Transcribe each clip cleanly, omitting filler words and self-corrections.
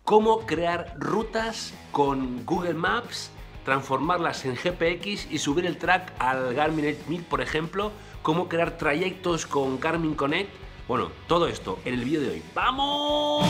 cómo crear rutas con Google Maps, transformarlas en GPX y subir el track al Garmin Edge 1000, por ejemplo, cómo crear trayectos con Garmin Connect. Bueno, todo esto en el vídeo de hoy. ¡Vamos!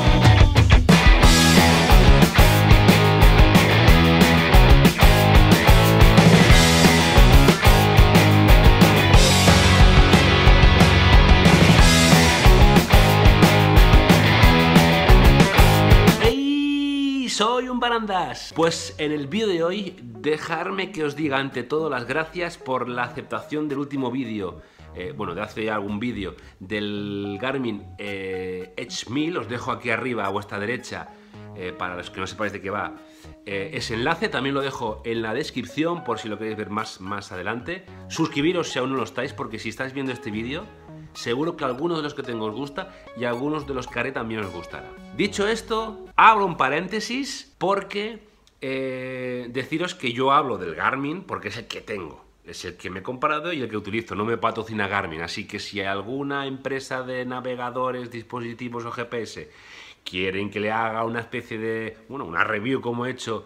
Soy un barandas. Pues en el vídeo de hoy, dejarme que os diga ante todo las gracias por la aceptación del último vídeo, bueno, de hace algún vídeo del Garmin Edge 1000. Os dejo aquí arriba a vuestra derecha, para los que no sepáis de qué va, ese enlace. También lo dejo en la descripción por si lo queréis ver más adelante. Suscribiros si aún no lo estáis, porque si estáis viendo este vídeo, seguro que algunos de los que tengo os gusta y algunos de los que haré también os gustará. Dicho esto, abro un paréntesis porque deciros que yo hablo del Garmin porque es el que tengo, es el que me he comprado y el que utilizo. No me patrocina Garmin, así que si alguna empresa de navegadores, dispositivos o GPS quieren que le haga una especie de, bueno, una review como he hecho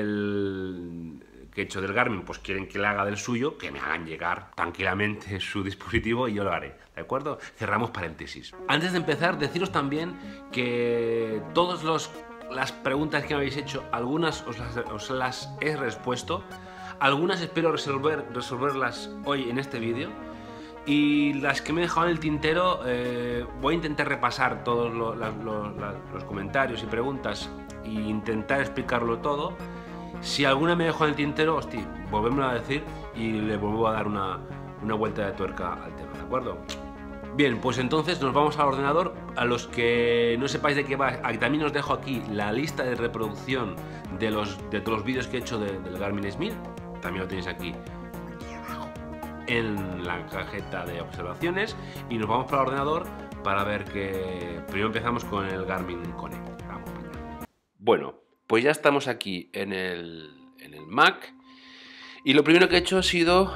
del Garmin, pues quieren que le haga del suyo, que me hagan llegar tranquilamente su dispositivo y yo lo haré, ¿de acuerdo? Cerramos paréntesis. Antes de empezar, deciros también que todas las preguntas que me habéis hecho, algunas os las he respuesto, algunas espero resolverlas hoy en este vídeo, y las que me he dejado en el tintero voy a intentar repasar todos los comentarios y preguntas e intentar explicarlo todo. Si alguna me dejó en el tintero, hostia, volvémoslo a decir y le vuelvo a dar una vuelta de tuerca al tema, ¿de acuerdo? Bien, pues entonces nos vamos al ordenador. A los que no sepáis de qué va, también os dejo aquí la lista de reproducción de todos los vídeos que he hecho del Garmin Edge 1000. También lo tenéis aquí abajo en la cajeta de observaciones. Y nos vamos para el ordenador para ver que primero empezamos con el Garmin Connect. Vamos para allá. Bueno, pues ya estamos aquí en el Mac y lo primero que he hecho ha sido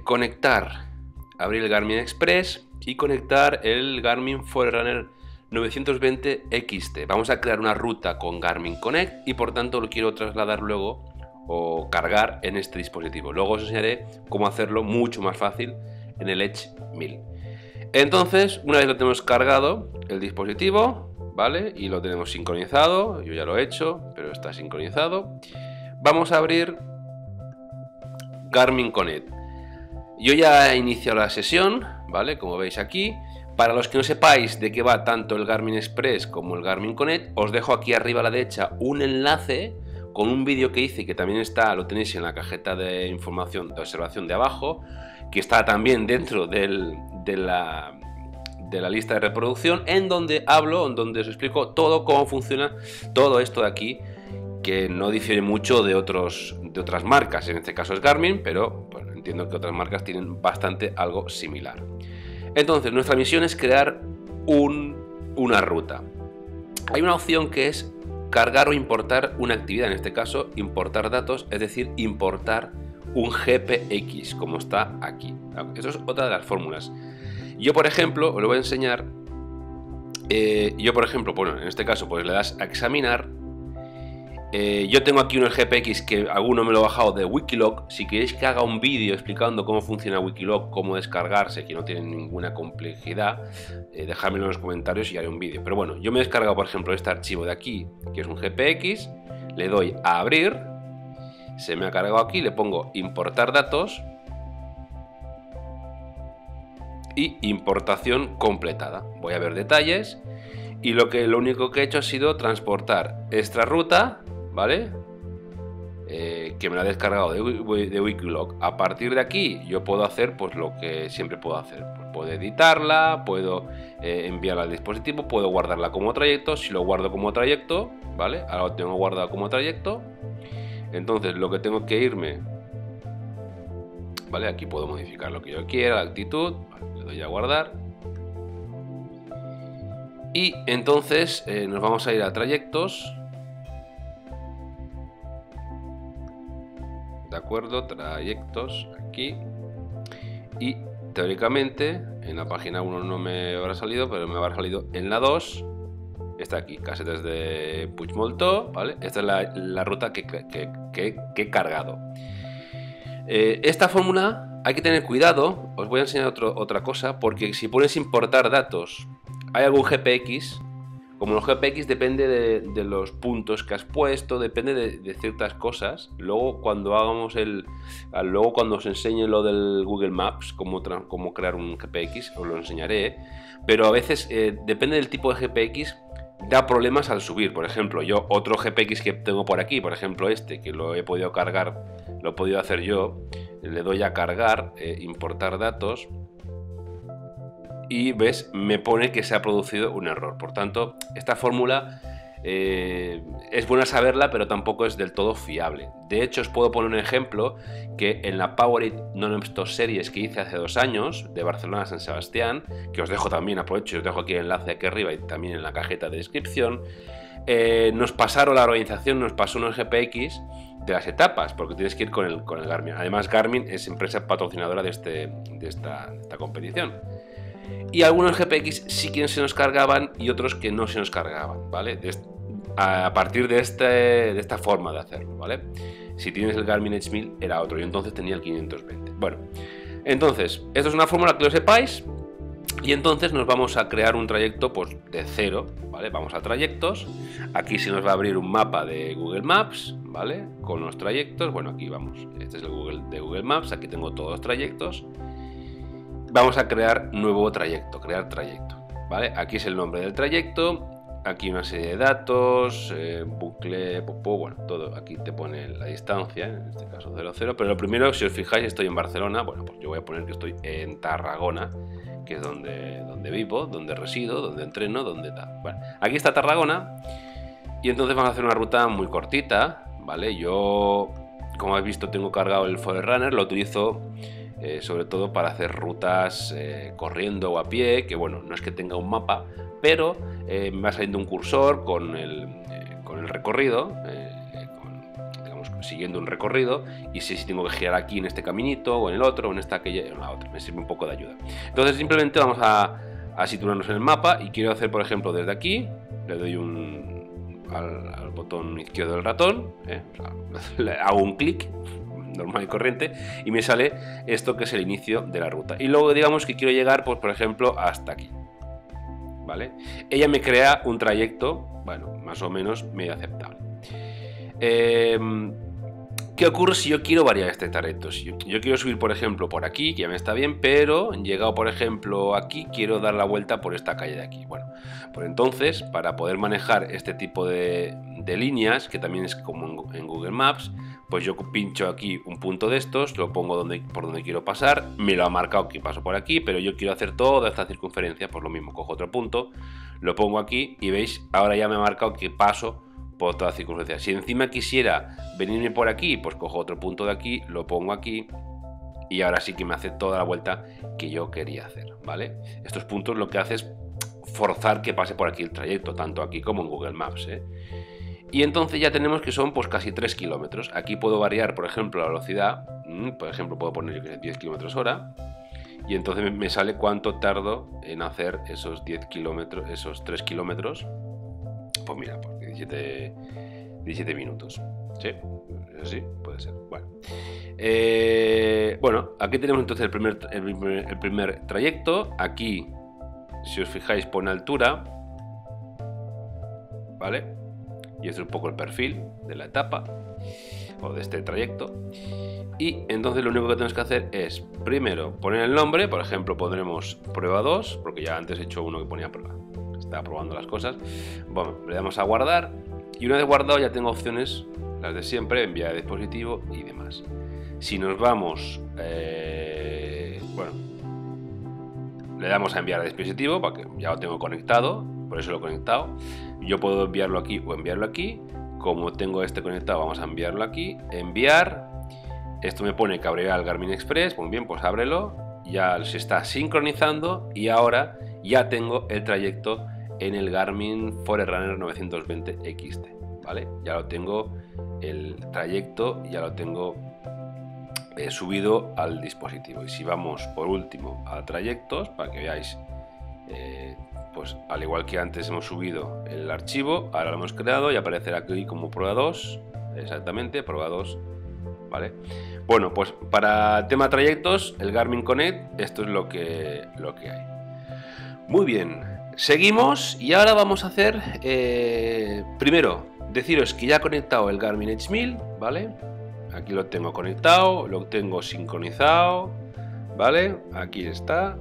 abrir el Garmin Express y conectar el Garmin Forerunner 920 XT. Vamos a crear una ruta con Garmin Connect y por tanto lo quiero trasladar luego o cargar en este dispositivo. Luego os enseñaré cómo hacerlo mucho más fácil en el Edge 1000. Entonces, una vez lo tenemos cargado el dispositivo, ¿vale? Y lo tenemos sincronizado, yo ya lo he hecho, pero está sincronizado. Vamos a abrir Garmin Connect. Yo ya he iniciado la sesión, ¿vale? Como veis aquí. Para los que no sepáis de qué va tanto el Garmin Express como el Garmin Connect, os dejo aquí arriba a la derecha un enlace con un vídeo que hice, que también lo tenéis en la cajeta de información de observación de abajo, que está también dentro de la lista de reproducción, en donde os explico todo cómo funciona todo esto de aquí, que no difiere mucho de otras marcas. En este caso es Garmin, pero bueno, entiendo que otras marcas tienen bastante algo similar. Entonces, nuestra misión es crear una ruta. Hay una opción que es cargar o importar una actividad, en este caso importar datos, es decir, importar un GPX, como está aquí. Eso es otra de las fórmulas. Yo, por ejemplo, os lo voy a enseñar. Bueno, en este caso, pues le das a examinar. Yo tengo aquí un GPX que alguno me lo he bajado de Wikiloc. Si queréis que haga un vídeo explicando cómo funciona Wikiloc, cómo descargarse, que no tiene ninguna complejidad, dejadmelo en los comentarios y haré un vídeo. Pero bueno, yo me he descargado, por ejemplo, este archivo de aquí, que es un GPX. Le doy a abrir. Se me ha cargado aquí, le pongo importar datos. Y importación completada. Voy a ver detalles y lo único que he hecho ha sido transportar esta ruta, ¿vale? Que me la he descargado de Wikiloc. A partir de aquí yo puedo hacer pues lo que siempre puedo hacer. Pues puedo editarla, puedo enviarla al dispositivo, puedo guardarla como trayecto. Si lo guardo como trayecto, ¿vale? Ahora lo tengo guardado como trayecto. Entonces lo que tengo que irme, ¿vale? Aquí puedo modificar lo que yo quiera, la actitud, vale, le doy a guardar. Y entonces nos vamos a ir a trayectos. ¿De acuerdo? Trayectos, aquí. Y teóricamente en la página 1 no me habrá salido, pero me habrá salido en la 2. está aquí, Casetes de Puigmoltó, ¿vale? Esta es la ruta que he cargado. Esta fórmula hay que tener cuidado, os voy a enseñar otra cosa, porque si pones importar datos, hay algún GPX, como los GPX depende de los puntos que has puesto, depende de ciertas cosas. Luego cuando cuando os enseñe lo del Google Maps, cómo crear un GPX, os lo enseñaré, pero a veces depende del tipo de GPX, da problemas al subir. Por ejemplo, yo otro GPX que tengo por aquí, por ejemplo este, que lo he podido cargar, lo he podido hacer yo, le doy a cargar, importar datos, y ves, me pone que se ha producido un error. Por tanto, esta fórmula es buena saberla, pero tampoco es del todo fiable. De hecho, os puedo poner un ejemplo que en la Power 8 Non-Stop Series que hice hace 2 años, de Barcelona a San Sebastián, que os dejo también, aprovecho, os dejo aquí el enlace aquí arriba y también en la cajeta de descripción, nos pasaron, la organización nos pasó unos GPX de las etapas, porque tienes que ir con el Garmin. Además, Garmin es empresa patrocinadora de esta competición. Y algunos GPX sí que se nos cargaban y otros que no se nos cargaban, ¿vale? A partir de esta forma de hacerlo, ¿vale? Si tienes el Garmin Edge 1000 era otro, y entonces tenía el 520. Bueno, entonces, esto es una fórmula que lo sepáis, y entonces nos vamos a crear un trayecto pues de cero, ¿vale? Vamos a trayectos, aquí se nos va a abrir un mapa de Google Maps, ¿vale? Con los trayectos, bueno, aquí vamos, este es el de Google Maps, aquí tengo todos los trayectos. Vamos a crear nuevo trayecto, crear trayecto, ¿vale? Aquí es el nombre del trayecto, aquí una serie de datos, bucle, bueno, todo, aquí te pone la distancia, en este caso 00, pero lo primero, si os fijáis, estoy en Barcelona, bueno, pues yo voy a poner que estoy en Tarragona, que es donde vivo, donde resido, donde entreno, donde tal. Bueno, aquí está Tarragona, y entonces vamos a hacer una ruta muy cortita, ¿vale? Yo, como habéis visto, tengo cargado el Forerunner, lo utilizo sobre todo para hacer rutas corriendo o a pie, que bueno, no es que tenga un mapa, pero me va saliendo un cursor con el recorrido, digamos, siguiendo un recorrido, y sé si tengo que girar aquí en este caminito, o en el otro, o en esta, aquella, o en la otra, me sirve un poco de ayuda. Entonces simplemente vamos a situarnos en el mapa, y quiero hacer, por ejemplo, desde aquí, le doy al botón izquierdo del ratón, le hago un clic, normal y corriente, y me sale esto que es el inicio de la ruta, y luego digamos que quiero llegar, pues por ejemplo, hasta aquí, ¿vale? Ella me crea un trayecto, bueno, más o menos medio aceptable. ¿Qué ocurre si yo quiero variar este trayecto? Si yo quiero subir, por ejemplo, por aquí, que ya me está bien, pero llegado, por ejemplo, aquí, quiero dar la vuelta por esta calle de aquí. Bueno, pues entonces, para poder manejar este tipo de líneas, que también es como en Google Maps, pues yo pincho aquí un punto de estos, lo pongo por donde quiero pasar, me lo ha marcado que paso por aquí, pero yo quiero hacer toda esta circunferencia, pues lo mismo, cojo otro punto, lo pongo aquí y veis, ahora ya me ha marcado que paso por toda circunferencia. Si encima quisiera venirme por aquí, pues cojo otro punto de aquí, lo pongo aquí y ahora sí que me hace toda la vuelta que yo quería hacer, ¿vale? Estos puntos lo que hace es forzar que pase por aquí el trayecto, tanto aquí como en Google Maps, ¿eh? Y entonces ya tenemos que son pues casi 3 kilómetros. Aquí puedo variar, por ejemplo, la velocidad, por ejemplo, puedo poner yo que 10 kilómetros hora, y entonces me sale cuánto tardo en hacer esos 10 kilómetros, esos 3 kilómetros. Pues mira, pues 17 minutos. Sí, sí, puede ser. Bueno, bueno, aquí tenemos entonces el primer trayecto. Aquí, si os fijáis, pone altura, ¿vale? Y este es un poco el perfil de la etapa o de este trayecto. Y entonces lo único que tenemos que hacer es primero poner el nombre, por ejemplo pondremos prueba 2, porque ya antes he hecho uno que ponía prueba, estaba probando las cosas. Bueno, le damos a guardar y una vez guardado ya tengo opciones, las de siempre, enviar a dispositivo y demás. Si nos vamos, bueno, le damos a enviar a dispositivo, para que ya lo tengo conectado, por eso lo he conectado. Yo puedo enviarlo aquí o enviarlo aquí. Como tengo este conectado, vamos a enviarlo aquí. Enviar. Esto me pone que abrirá el Garmin Express. Muy bien, pues ábrelo. Ya se está sincronizando y ahora ya tengo el trayecto en el Garmin Forerunner 920 XT. ¿Vale? Ya lo tengo, el trayecto ya lo tengo subido al dispositivo. Y si vamos por último a trayectos, para que veáis, pues al igual que antes hemos subido el archivo, ahora lo hemos creado y aparecerá aquí como prueba 2, exactamente, prueba 2, ¿vale? Bueno, pues para el tema trayectos, el Garmin Connect, esto es lo que hay. Muy bien, seguimos y ahora vamos a hacer, primero, deciros que ya he conectado el Garmin Edge 1000, ¿vale? Aquí lo tengo conectado, lo tengo sincronizado, ¿vale? Aquí está.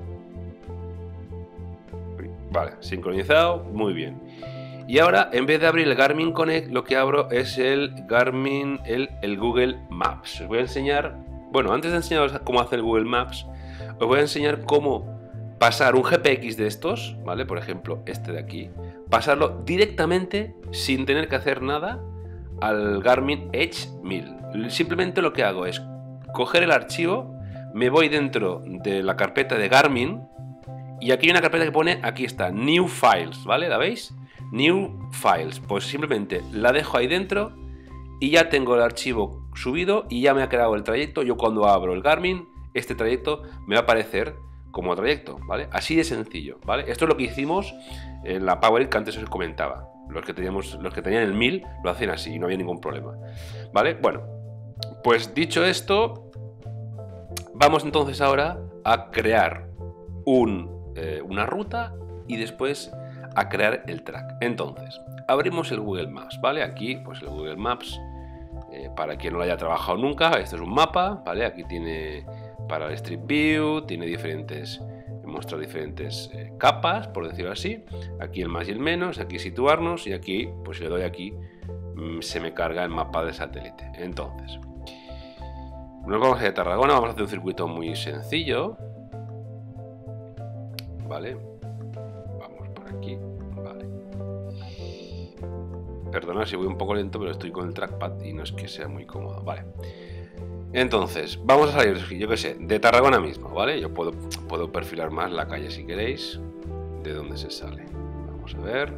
Vale, sincronizado, muy bien. Y ahora, en vez de abrir el Garmin Connect, lo que abro es el Garmin, el Google Maps. Os voy a enseñar, bueno, antes de enseñaros cómo hacer el Google Maps, os voy a enseñar cómo pasar un GPX de estos, ¿vale? Por ejemplo, este de aquí, pasarlo directamente, sin tener que hacer nada, al Garmin Edge 1000. Simplemente lo que hago es coger el archivo, me voy dentro de la carpeta de Garmin, y aquí hay una carpeta que pone, aquí está, New Files, ¿vale? ¿La veis? New Files. Pues simplemente la dejo ahí dentro y ya tengo el archivo subido y ya me ha creado el trayecto. Yo cuando abro el Garmin, este trayecto me va a aparecer como trayecto, ¿vale? Así de sencillo, ¿vale? Esto es lo que hicimos en la PowerEd que antes os comentaba. Los que tenían el 1000 lo hacen así y no había ningún problema, ¿vale? Bueno, pues dicho esto, vamos entonces ahora a crear una ruta y después a crear el track. Entonces, abrimos el Google Maps, ¿vale? Aquí, pues el Google Maps, para quien no lo haya trabajado nunca, este es un mapa, ¿vale? Aquí tiene para el Street View, tiene muestra diferentes capas, por decirlo así. Aquí el más y el menos, aquí situarnos y aquí, pues si le doy aquí, se me carga el mapa de satélite. Entonces, nos vamos a ir a Tarragona, vamos a hacer un circuito muy sencillo. Vale, vamos por aquí, vale. Perdona si voy un poco lento, pero estoy con el trackpad y no es que sea muy cómodo, vale. Entonces, vamos a salir, yo que sé, de Tarragona mismo, ¿vale? Yo puedo perfilar más la calle si queréis, de dónde se sale. Vamos a ver.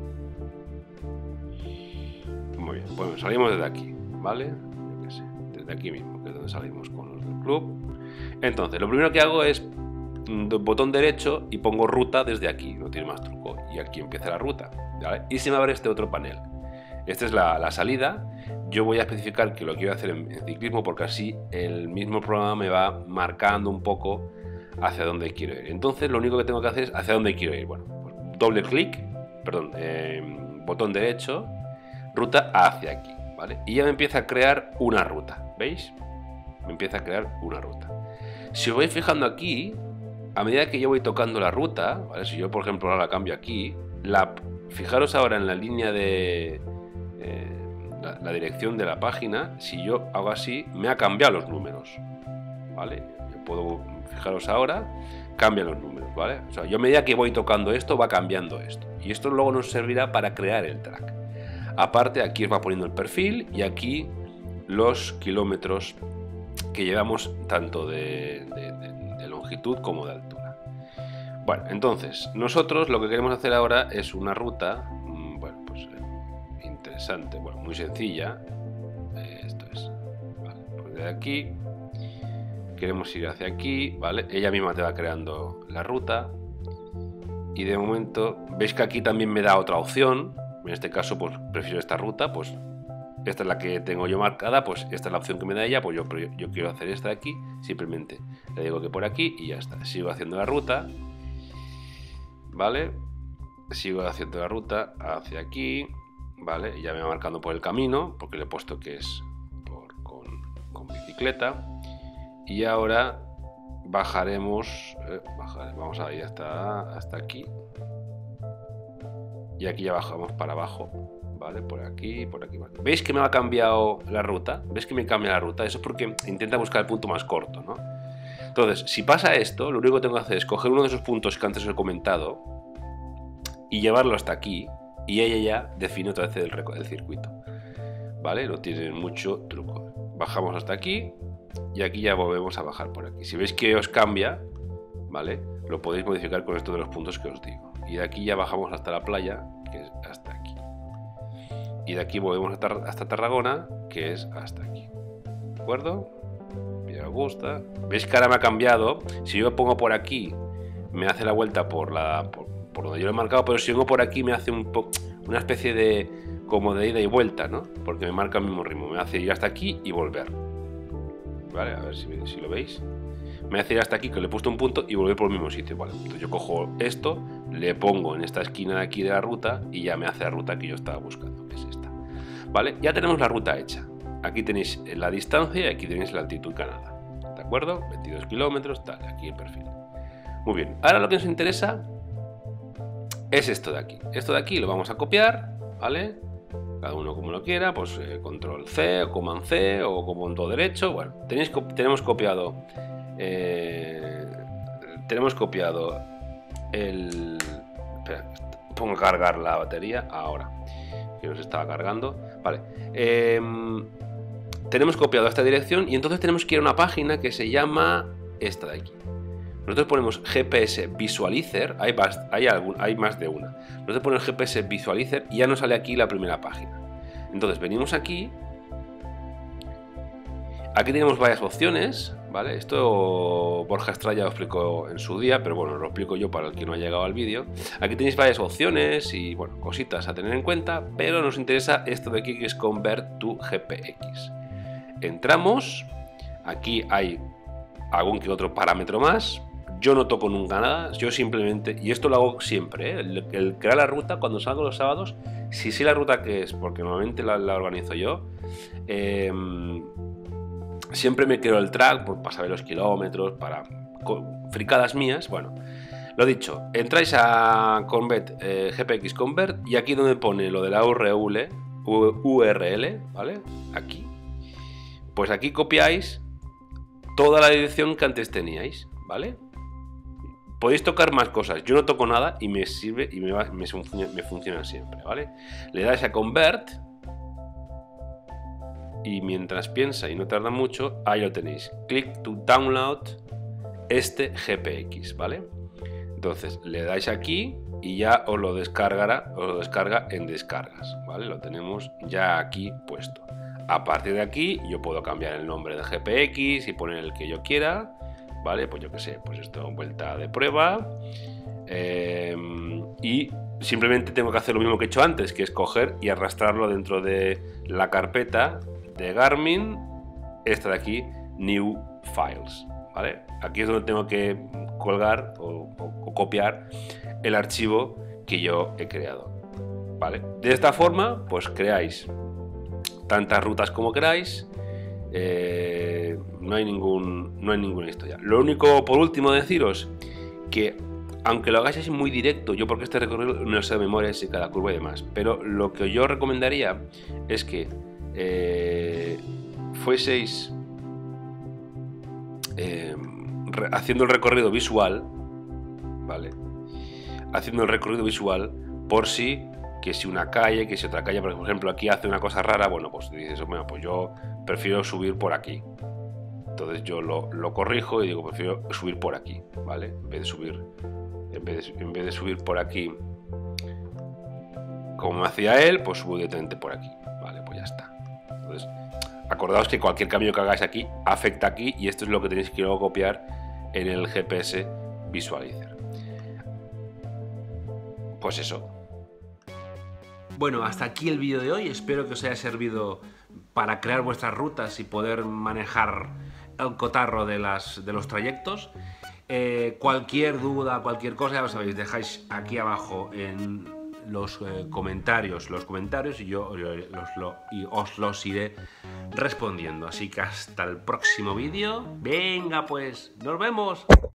Muy bien, bueno, salimos desde aquí, ¿vale? Yo que sé, desde aquí mismo, que es donde salimos con los del club. Entonces, lo primero que hago es botón derecho y pongo ruta desde aquí, no tiene más truco, y aquí empieza la ruta, ¿vale? Y se me abre este otro panel. Esta es la salida. Yo voy a especificar que lo quiero hacer en ciclismo porque así el mismo programa me va marcando un poco hacia dónde quiero ir. Entonces lo único que tengo que hacer es hacia dónde quiero ir. Bueno, pues doble clic, perdón, botón derecho, ruta hacia aquí, ¿vale? Y ya me empieza a crear una ruta, ¿veis? Me empieza a crear una ruta. Si os vais fijando aquí, a medida que yo voy tocando la ruta, ¿vale? Si yo por ejemplo ahora la cambio aquí, fijaros ahora en la línea de la dirección de la página, si yo hago así, me ha cambiado los números, ¿vale? Yo puedo, fijaros ahora, cambian los números, ¿vale? O sea, yo a medida que voy tocando esto, va cambiando esto. Y esto luego nos servirá para crear el track. Aparte, aquí os va poniendo el perfil y aquí los kilómetros que llevamos tanto de longitud como de altura. Bueno, entonces, nosotros lo que queremos hacer ahora es una ruta, bueno, pues interesante, bueno, muy sencilla. Esto es, vale, pues de aquí queremos ir hacia aquí, ¿vale? Ella misma te va creando la ruta y de momento, veis que aquí también me da otra opción. En este caso, pues prefiero esta ruta, pues esta es la que tengo yo marcada, pues esta es la opción que me da ella, pues yo quiero hacer esta de aquí, simplemente le digo que por aquí y ya está. Sigo haciendo la ruta, ¿vale? Sigo haciendo la ruta hacia aquí, ¿vale? Ya me va marcando por el camino, porque le he puesto que es con bicicleta. Y ahora bajaremos, vamos a ir hasta aquí. Y aquí ya bajamos para abajo, ¿vale? Por aquí, por aquí. ¿Veis que me ha cambiado la ruta? ¿Veis que me cambia la ruta? Eso es porque intenta buscar el punto más corto, ¿no? Entonces, si pasa esto, lo único que tengo que hacer es coger uno de esos puntos que antes os he comentado y llevarlo hasta aquí, y ella ya define otra vez el circuito, ¿vale? No tiene mucho truco. Bajamos hasta aquí y aquí ya volvemos a bajar por aquí. Si veis que os cambia, ¿vale? Lo podéis modificar con esto de los puntos que os digo. Y de aquí ya bajamos hasta la playa, que es hasta aquí. Y de aquí volvemos hasta Tarragona, que es hasta aquí. ¿De acuerdo? Me gusta. ¿Veis que ahora me ha cambiado? Si yo me pongo por aquí, me hace la vuelta por por donde yo lo he marcado, pero si vengo por aquí me hace una especie de como de ida y vuelta, ¿no? Porque me marca el mismo ritmo, me hace ir hasta aquí y volver. Vale, a ver si lo veis. Me hace ir hasta aquí, que le he puesto un punto, y volver por el mismo sitio. Vale, entonces yo cojo esto, le pongo en esta esquina de aquí de la ruta y ya me hace la ruta que yo estaba buscando, que es esta. Vale, ya tenemos la ruta hecha. Aquí tenéis la distancia y aquí tenéis la altitud ganada. ¿De acuerdo? 22 kilómetros, tal, aquí el perfil. Muy bien, ahora lo que nos interesa es esto de aquí. Esto de aquí lo vamos a copiar, ¿vale? Cada uno como lo quiera, pues control C o command C o comando derecho. Bueno, tenemos copiado el... Espera, pongo a cargar la batería ahora, que nos estaba cargando. Vale, tenemos copiado esta dirección y entonces tenemos que ir a una página que se llama esta de aquí. Nosotros ponemos GPS Visualizer, hay más de una. Nosotros ponemos GPS Visualizer y ya nos sale aquí la primera página. Entonces venimos aquí tenemos varias opciones, ¿vale? Esto Borja Estrella lo explicó en su día, pero bueno, lo explico yo para el que no ha llegado al vídeo. Aquí tenéis varias opciones y bueno, cositas a tener en cuenta, pero nos interesa esto de aquí que es Convert to GPX. Entramos, aquí hay algún que otro parámetro más. Yo no toco nunca nada, yo simplemente, y esto lo hago siempre, ¿eh? El crear la ruta cuando salgo los sábados, si sé la ruta que es, porque normalmente la organizo yo, siempre me creo el track para saber los kilómetros, para fricadas mías. Bueno, lo dicho, entráis a Convert, GPX Convert, y aquí donde pone lo de la URL, ¿vale? Aquí. Pues aquí copiáis toda la dirección que antes teníais, ¿vale? Podéis tocar más cosas, yo no toco nada y me sirve y me funciona siempre, ¿vale? Le dais a Convert y mientras piensa y no tarda mucho, ahí lo tenéis. Click to download este GPX, ¿vale? Entonces le dais aquí y ya os lo descarga en descargas, ¿vale? Lo tenemos ya aquí puesto. A partir de aquí yo puedo cambiar el nombre de GPX y poner el que yo quiera, ¿vale? Pues yo qué sé, pues esto vuelta de prueba, y simplemente tengo que hacer lo mismo que he hecho antes, que es coger y arrastrarlo dentro de la carpeta de Garmin, esta de aquí, New Files, ¿vale? Aquí es donde tengo que colgar o copiar el archivo que yo he creado, ¿vale? De esta forma, pues creáis tantas rutas como queráis. No hay ninguna historia. Lo único, por último, deciros que aunque lo hagáis así muy directo, yo porque este recorrido no sé de memoria si cada curva y demás, pero lo que yo recomendaría es que fueseis haciendo el recorrido visual, ¿vale? Haciendo el recorrido visual por si que si una calle, que si otra calle, por ejemplo, aquí hace una cosa rara, bueno, pues dices, bueno, pues yo prefiero subir por aquí. Entonces yo lo corrijo y digo, prefiero subir por aquí, ¿vale? En vez de subir por aquí como hacía él, pues subo directamente por aquí, ¿vale? Pues ya está. Entonces, acordaos que cualquier cambio que hagáis aquí afecta aquí y esto es lo que tenéis que luego copiar en el GPS Visualizer. Pues eso. Bueno, hasta aquí el vídeo de hoy. Espero que os haya servido para crear vuestras rutas y poder manejar el cotarro de los trayectos. Cualquier duda, cualquier cosa, ya lo sabéis, dejáis aquí abajo en los comentarios y yo os los iré respondiendo. Así que hasta el próximo vídeo. Venga pues, nos vemos.